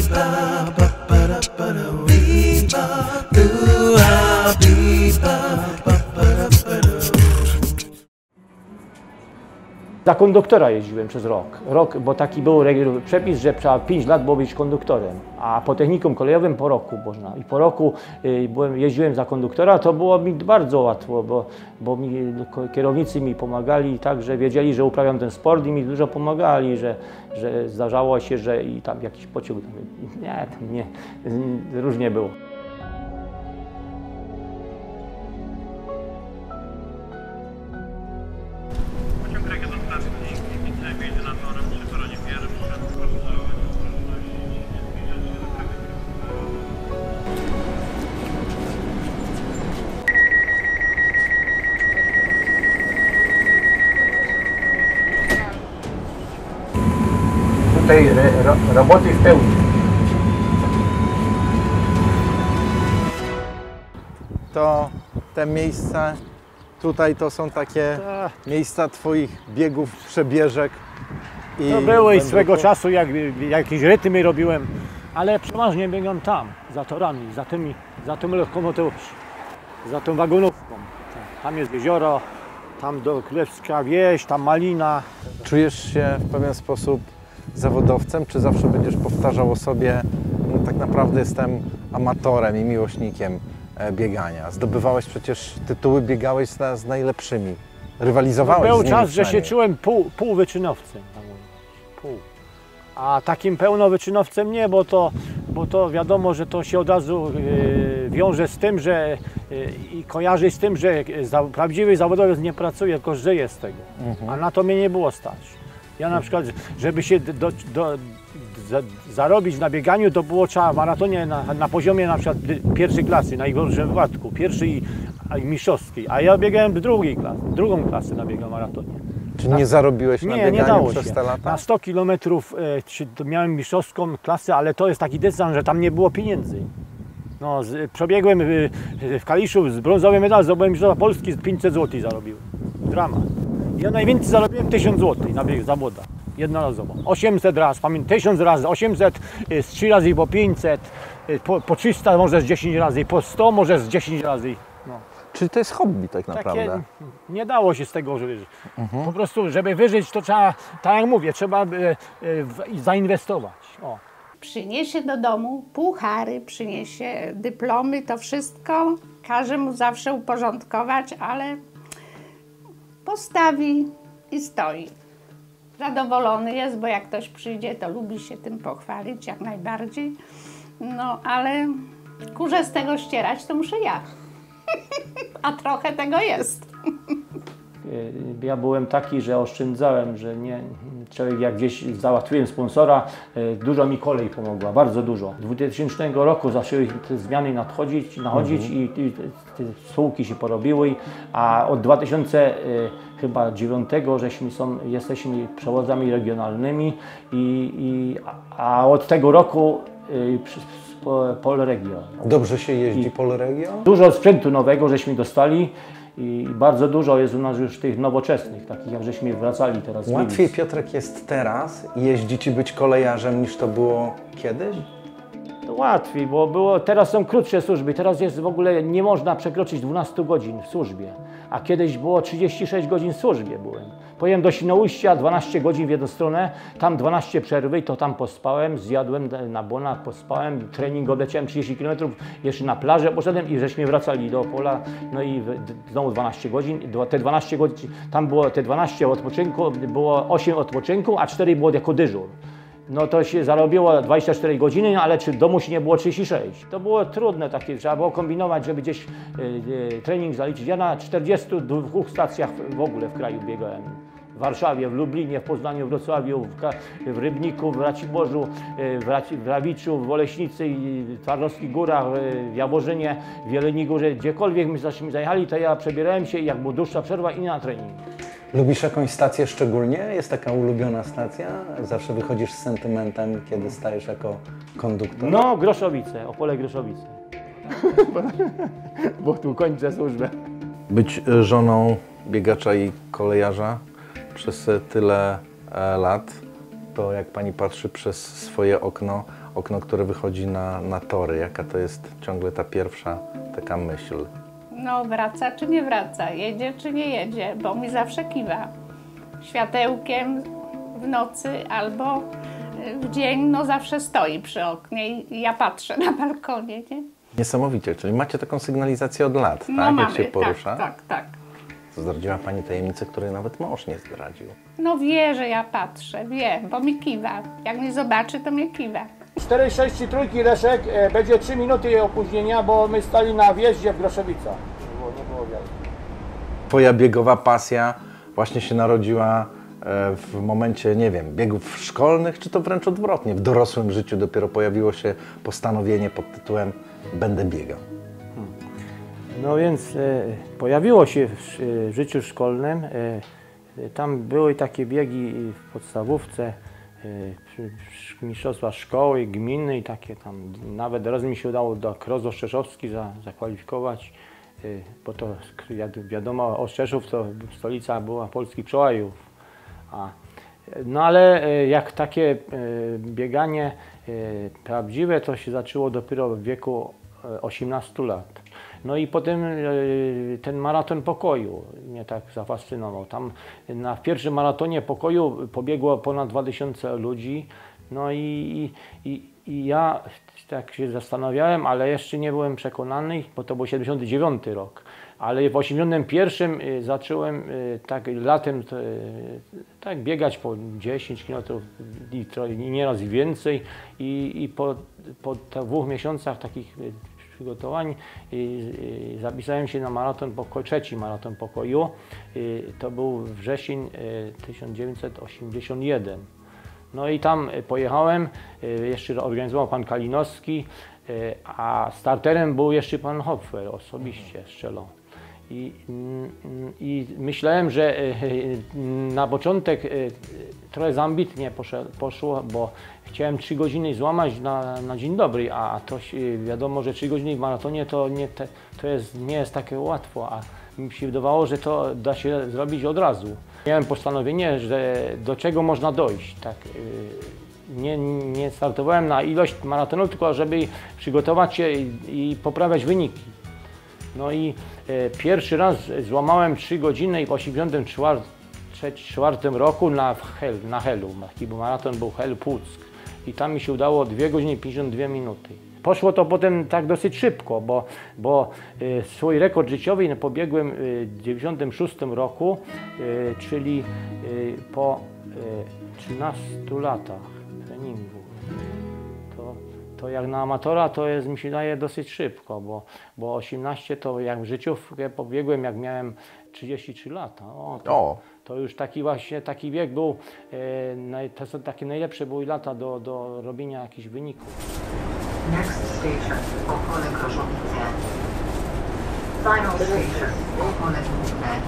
Za konduktora jeździłem przez rok, bo taki był przepis, że trzeba 5 lat było być konduktorem, a po technikum kolejowym po roku można. I po roku jeździłem za konduktora, to było mi bardzo łatwo, bo kierownicy mi pomagali tak, że wiedzieli, że uprawiam ten sport i mi dużo pomagali, że zdarzało się, że i tam jakiś pociąg, nie, różnie było. Tutaj roboty w pełni. To te miejsca tutaj to są takie miejsca twoich biegów, przebieżek. To były i swego czasu, jak jakieś rytmy robiłem, ale przeważnie biegam tam, za torami, za tą lokomotywą, za tą wagonówką. Tam jest jezioro, tam do Królewska Wieś, tam Malina. Czujesz się w pewien sposób zawodowcem, czy zawsze będziesz powtarzał o sobie, no, tak naprawdę jestem amatorem i miłośnikiem biegania? Zdobywałeś przecież tytuły, biegałeś z najlepszymi, rywalizowałeś z nimi. Był czas, że się czułem półwyczynowcem. Pół. A takim pełnowyczynowcem nie, bo to wiadomo, że to się od razu wiąże z tym, że i kojarzy z tym, że prawdziwy zawodowiec nie pracuje, tylko żyje z tego. A na to mnie nie było stać. Ja na przykład, żeby się zarobić na bieganiu, to było trzeba w maratonie na poziomie na przykład pierwszej klasy, na najgorszym wypadku, pierwszej i mistrzowskiej, a ja biegałem w drugą klasę na biegu maratonie. Czy nie zarobić na bieganiu nie dało przez się. te lata? Na 100 km miałem mistrzowską klasę, ale to jest taki dystans, że tam nie było pieniędzy. No, przebiegłem w Kaliszu z brązowy medal, zdobyłem mistrzostwa Polski, 500 zł zarobiłem. Dramat. Ja najwięcej zarobiłem 1000 zł na bieg zawodach, jednorazowo. 800 raz, pamiętam, 1000 razy, 800, z 3 razy po 500, po 300 może z 10 razy, po 100 może z 10 razy. No. Czyli to jest hobby tak naprawdę? Nie dało się z tego żyć. Po prostu, żeby wyżyć, to trzeba, tak jak mówię, trzeba zainwestować. O. Przyniesie do domu puchary, przyniesie dyplomy, to wszystko każe mu zawsze uporządkować, ale postawi i stoi. Zadowolony jest, bo jak ktoś przyjdzie, to lubi się tym pochwalić jak najbardziej. No, ale kurze z tego ścierać to muszę ja. A trochę tego jest. Ja byłem taki, że oszczędzałem, że człowiek jak gdzieś załatwiłem sponsora, dużo mi kolej pomogła, bardzo dużo. 2000 roku zaczęły te zmiany nachodzić i te spółki się porobiły, a od 2009 jesteśmy przewozami regionalnymi a od tego roku Polregio. Dobrze się jeździ Polregio? Dużo sprzętu nowego żeśmy dostali. I bardzo dużo jest u nas już tych nowoczesnych, takich jak żeśmy wracali teraz. Łatwiej, Piotrek, jest teraz jeździć i być kolejarzem niż to było kiedyś? To łatwiej, bo teraz są krótsze służby, teraz jest w ogóle nie można przekroczyć 12 godzin w służbie, a kiedyś było 36 godzin w służbie byłem. Pojechałem do Świnoujścia, 12 godzin w jedną stronę, tam 12 przerwy, to tam pospałem, zjadłem na bonach, pospałem, trening odleciałem 30 km, jeszcze na plażę poszedłem i żeśmy wracali do pola, no i znowu 12 godzin, te 12 godzin, tam było te 12 odpoczynku, było 8 odpoczynku, a 4 było jako dyżur. No to się zarobiło 24 godziny, ale czy w domu się nie było 36. To było trudne takie, trzeba było kombinować, żeby gdzieś trening zaliczyć. Ja na 42 stacjach w ogóle w kraju biegałem. W Warszawie, w Lublinie, w Poznaniu, w Wrocławiu, w Rybniku, w Raciborzu, w Rawiczu, w Oleśnicy, w Tarnowskich Górach, w Jaworzynie, w Jeleniej Górze. Gdziekolwiek my zajechali, to ja przebierałem się i jak była dłuższa przerwa i na trening. Lubisz jakąś stację szczególnie? Jest taka ulubiona stacja? Zawsze wychodzisz z sentymentem, kiedy stajesz jako konduktor? No, Groszowice, Opole Groszowice. Bo tu kończę służbę. Być żoną biegacza i kolejarza przez tyle lat, to jak pani patrzy przez swoje okno, okno, które wychodzi na tory. Jaka to jest ciągle ta pierwsza taka myśl? No wraca czy nie wraca, jedzie czy nie jedzie, bo mi zawsze kiwa. Światełkiem w nocy albo w dzień, no zawsze stoi przy oknie i ja patrzę na balkonie, nie? Niesamowicie, czyli macie taką sygnalizację od lat, No tak? mamy, Jak się porusza? tak. Zdradziła Pani tajemnicę, której nawet mąż nie zdradził. No wie, że ja patrzę, wie, bo mi kiwa. Jak mnie zobaczy, to mnie kiwa. 463 Leszek, będzie 3 minuty opóźnienia, bo my stali na wjeździe w Groszowicach. Nie było wiele. Twoja biegowa pasja właśnie się narodziła w momencie, nie wiem, biegów szkolnych, czy to wręcz odwrotnie? W dorosłym życiu dopiero pojawiło się postanowienie pod tytułem będę biegał. No więc pojawiło się w życiu szkolnym. Tam były takie biegi w podstawówce, mistrzostwa szkoły, gminy i takie tam. Nawet raz mi się udało do Kroz Oszczeszowski zakwalifikować, bo to jak wiadomo, Oszczeszów to stolica była polskich przełajów. No ale jak takie bieganie prawdziwe, to się zaczęło dopiero w wieku 18 lat. No i potem ten maraton pokoju mnie tak zafascynował. Tam w pierwszym maratonie pokoju pobiegło ponad 2000 ludzi. No i ja tak się zastanawiałem, ale jeszcze nie byłem przekonany, bo to był 79 rok. Ale w 81 zacząłem tak latem tak biegać po 10 km i nieraz więcej. I po 2 miesiącach takich przygotowań zapisałem się na maraton pokoju, trzeci maraton pokoju. To był wrzesień 1981. No i tam pojechałem, jeszcze organizował pan Kalinowski, a starterem był jeszcze pan Hopfer, osobiście strzelał. I myślałem, że na początek trochę za ambitnie poszło, bo chciałem 3 godziny złamać na dzień dobry, a to wiadomo, że 3 godziny w maratonie to nie jest takie łatwo, a mi się wydawało, że to da się zrobić od razu. Miałem postanowienie, że do czego można dojść. Tak, nie startowałem na ilość maratonów, tylko żeby przygotować się i poprawiać wyniki. No i pierwszy raz złamałem 3 godziny i w 1984 roku na Helu. Taki maraton był Hel-Puck i tam mi się udało 2 godziny 52 minuty. Poszło to potem tak dosyć szybko, bo swój rekord życiowy pobiegłem w 1996 roku, czyli po 13 latach treningu. To jak na amatora to jest, mi się daje dosyć szybko, bo 18 to jak w życiówkę pobiegłem, jak miałem 33 lata. To już taki właśnie taki wiek był, to są takie najlepsze były lata do robienia jakichś wyników. Next station, Opole Groszowice. Final station, Opole Główne.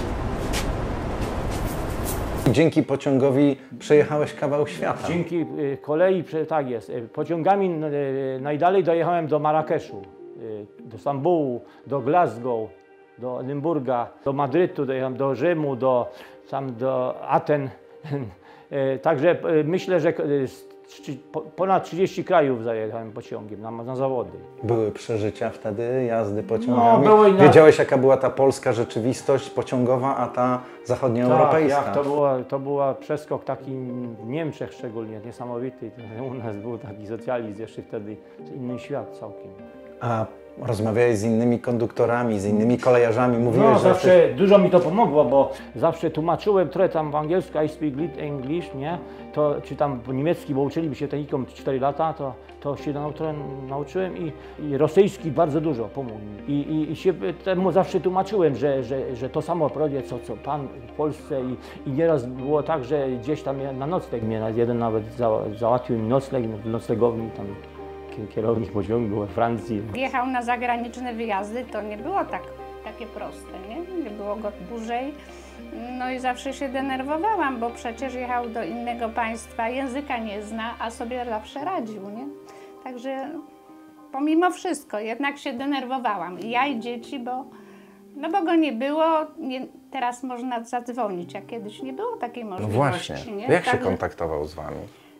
Dzięki pociągowi przejechałeś kawał świata. Dzięki kolei, tak jest. Pociągami najdalej dojechałem do Marrakeszu, do Stambułu, do Glasgow, do Edynburga, do Madrytu, dojechałem do Rzymu, do Aten. Także myślę, że ponad 30 krajów zajechałem pociągiem na zawody. Były przeżycia wtedy jazdy pociągami? No, Wiedziałeś, jaka była ta polska rzeczywistość pociągowa, a ta zachodnioeuropejska? Tak, to była przeskok taki w Niemczech szczególnie, niesamowity. U nas był taki socjalizm jeszcze wtedy, inny świat całkiem. A rozmawiałeś z innymi konduktorami, z innymi kolejarzami, mówiłeś, No, że zawsze dużo mi to pomogło, bo zawsze tłumaczyłem trochę tam po angielsku, I speak English, nie? To, czy tam po niemiecki, bo uczyliśmy się techniką 4 lata, to się nauczyłem i rosyjski bardzo dużo pomógł mi. I się temu zawsze tłumaczyłem, że to samo robię, co pan w Polsce i nieraz było tak, że gdzieś tam na nocleg mnie jeden nawet załatwił mi nocleg w noclegowni tam. Kierownik pociągu we Francji. Jechał na zagraniczne wyjazdy, to nie było takie proste, nie było go dłużej. No i zawsze się denerwowałam, bo przecież jechał do innego państwa, języka nie zna, a sobie zawsze radził, nie? Także pomimo wszystko jednak się denerwowałam. I ja i dzieci, bo go nie było, teraz można zadzwonić, a kiedyś nie było takiej no możliwości. właśnie, Nie? jak się kontaktował z wami? No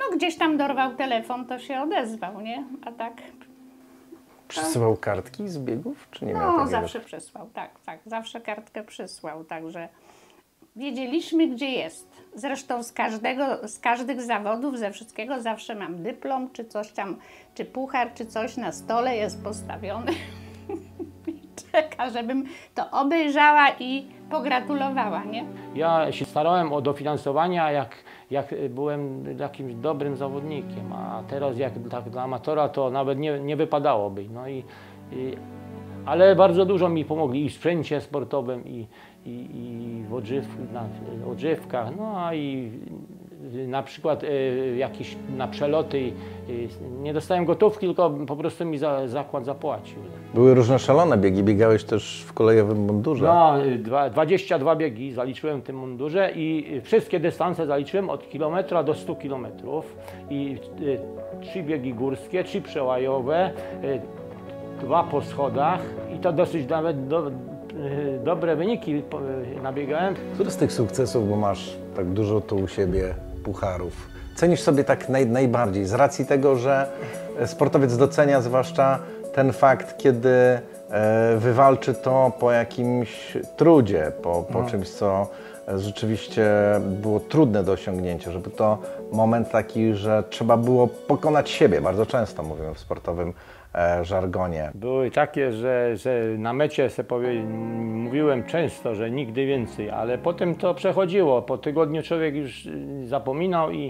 No gdzieś tam dorwał telefon, to się odezwał, nie? A tak, Przesyłał kartki z biegów, czy nie miał no takiego? zawsze przysłał, tak, zawsze kartkę przysłał, także wiedzieliśmy, gdzie jest. Zresztą z każdych zawodów, ze wszystkiego zawsze mam dyplom, czy coś tam, czy puchar, czy coś na stole jest postawiony. I czeka, żebym to obejrzała i pogratulowała, nie? Ja się starałem o dofinansowanie, jak byłem jakimś dobrym zawodnikiem, a teraz jak tak dla amatora to nawet nie wypadałoby. No ale bardzo dużo mi pomogli i w sprzęcie sportowym, i w odżywkach, no a i na przykład jakieś na przeloty nie dostałem gotówki, tylko po prostu mi zakład zapłacił. Były różne szalone biegi, biegałeś też w kolejowym mundurze. No, 22 biegi zaliczyłem w tym mundurze i wszystkie dystanse zaliczyłem od kilometra do 100 kilometrów i 3 biegi górskie, 3 przełajowe, 2 po schodach i to dosyć nawet dobre wyniki nabiegałem. Który z tych sukcesów, bo masz tak dużo tu u siebie pucharów, cenisz sobie tak najbardziej z racji tego, że sportowiec docenia zwłaszcza ten fakt, kiedy wywalczy to po jakimś trudzie, po czymś, co rzeczywiście było trudne do osiągnięcia, żeby to moment taki, że trzeba było pokonać siebie, bardzo często mówimy w sportowym żargonie. Były takie, że na mecie mówiłem często, że nigdy więcej, ale potem to przechodziło. Po tygodniu człowiek już zapominał i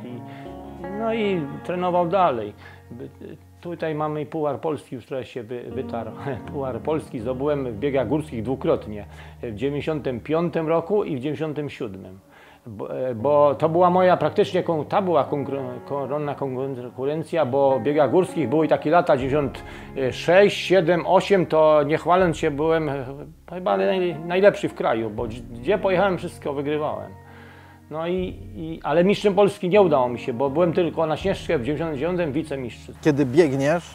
trenował dalej. Tutaj mamy Puchar Polski, już trochę się wytarł. Puchar Polski zdobyłem w biegach górskich dwukrotnie, w 95 roku i w 97. Bo to była moja praktycznie, ta była koronna konkurencja, bo w biegach górskich były takie lata 96, 7, 8, to nie chwaląc się byłem chyba najlepszy w kraju, bo gdzie pojechałem wszystko wygrywałem. No ale mistrzem Polski nie udało mi się, bo byłem tylko na Śnieżce w 99 wicemistrzem. Kiedy biegniesz,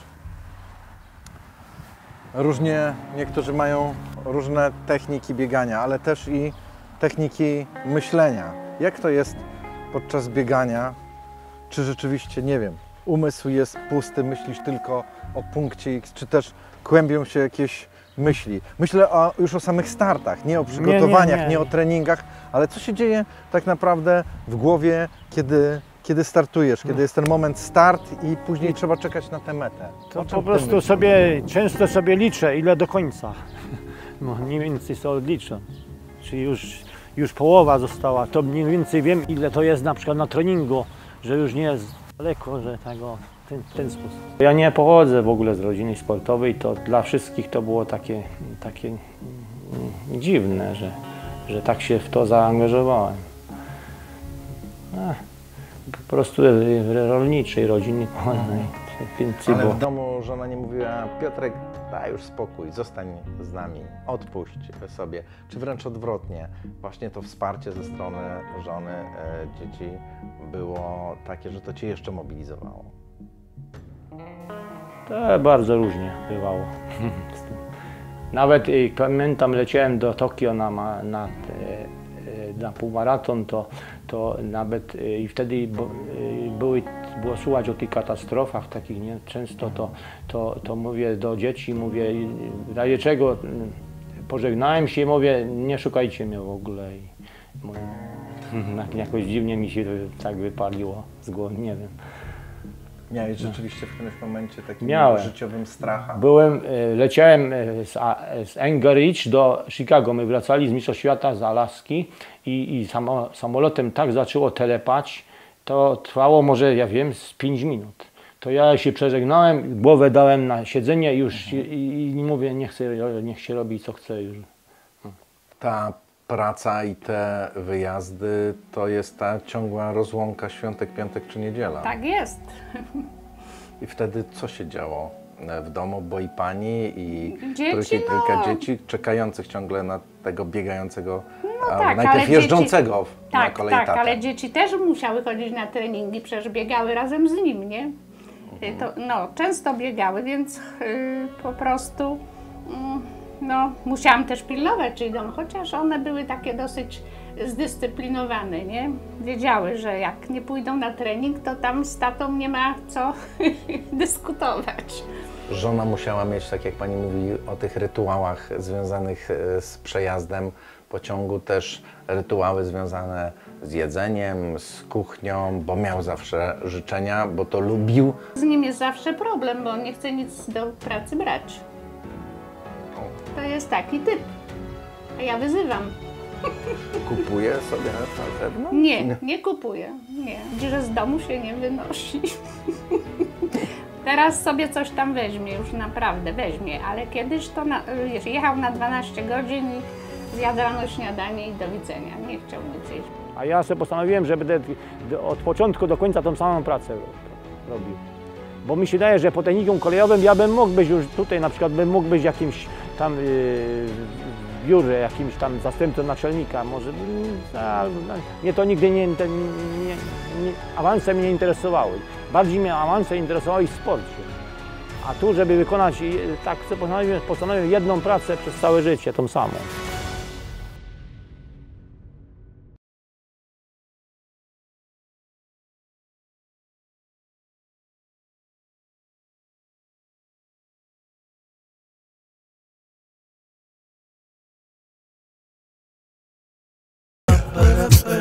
niektórzy mają różne techniki biegania, ale też i techniki myślenia. Jak to jest podczas biegania? Czy rzeczywiście, nie wiem, umysł jest pusty, myślisz tylko o punkcie X, czy też kłębią się jakieś myśli? Myślę już o samych startach, nie o przygotowaniach, nie o treningach, ale co się dzieje tak naprawdę w głowie, kiedy startujesz, kiedy jest ten moment start i później trzeba czekać na tę metę? To po prostu często sobie liczę, ile do końca. No, mniej więcej sobie odliczę. Czyli już połowa została, to mniej więcej wiem, ile to jest na przykład na treningu, że już nie jest daleko, że w ten sposób. Ja nie pochodzę w ogóle z rodziny sportowej, to dla wszystkich to było takie dziwne, że tak się w to zaangażowałem. Po prostu w rolniczej rodzinie pochodzę. Ale w domu żona nie mówiła: Piotrek, daj już spokój, zostań z nami, odpuść sobie. Czy wręcz odwrotnie, właśnie to wsparcie ze strony żony, dzieci było takie, że to Cię jeszcze mobilizowało? To bardzo różnie bywało. Nawet pamiętam, leciałem do Tokio na półmaraton, to nawet i wtedy było słuchać o tych katastrofach takich, nie? Często to mówię do dzieci, mówię, w razie czego pożegnałem się i mówię, nie szukajcie mnie w ogóle. I mówię, jakoś dziwnie mi się tak wypaliło z głowy, nie wiem. Miałeś rzeczywiście w którymś momencie takim życiowym strachem? Leciałem z Anchorage do Chicago, my wracali z Mistrzostw Świata z Alaski i samolotem tak zaczęło telepać, to trwało może, ja wiem, z 5 minut. To ja się przeżegnałem, głowę dałem na siedzenie i mówię, niech się robi co chce już. Ta praca i te wyjazdy to jest ta ciągła rozłąka świątek, piątek czy niedziela. Tak jest. I wtedy co się działo w domu? Bo i pani, i trójka dzieci czekających ciągle na tego biegającego, tak, najpierw jeżdżącego na kolei tatę. Tak, ale dzieci też musiały chodzić na treningi, przecież biegały razem z nim, nie? Często biegały, więc po prostu musiałam też pilnować, czyli chociaż one były takie dosyć zdyscyplinowane, nie? Wiedziały, że jak nie pójdą na trening, to tam z tatą nie ma co dyskutować. Żona musiała mieć, tak jak pani mówi, o tych rytuałach związanych z przejazdem pociągu, też rytuały związane z jedzeniem, z kuchnią, bo miał zawsze życzenia, bo to lubił. Z nim jest zawsze problem, bo on nie chce nic do pracy brać. To jest taki typ. A ja wyzywam. Kupuje sobie na zewnątrz? Nie kupuję. Nie. Widzi, że z domu się nie wynosi. Teraz sobie coś tam weźmie, już naprawdę weźmie, ale kiedyś to jechał na 12 godzin i zjadł rano śniadanie i do widzenia. Nie chciał nic jeść. A ja sobie postanowiłem, że będę od początku do końca tą samą pracę robił. Bo mi się wydaje, że po technikum kolejowym ja bym mógł być już tutaj, na przykład bym mógł być jakimś tam w biurze, jakimś tam zastępcą naczelnika, może mnie to nigdy awanse mnie nie interesowały. Bardziej mnie awanse interesowały w sporcie. A tu, żeby wykonać, tak postanowiłem jedną pracę przez całe życie, tą samą. Ba-da-ba-da